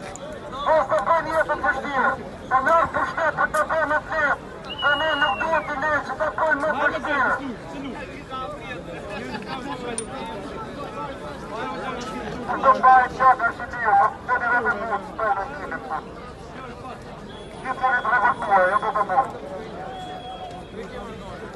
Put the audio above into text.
Просто планета пусти. Помер пусте, потопи на це. Вони не вдути лечі, такой не пусти. Потопає чакра собі, це не робимо, стойно кидаться. Не перед ревертує, я додому.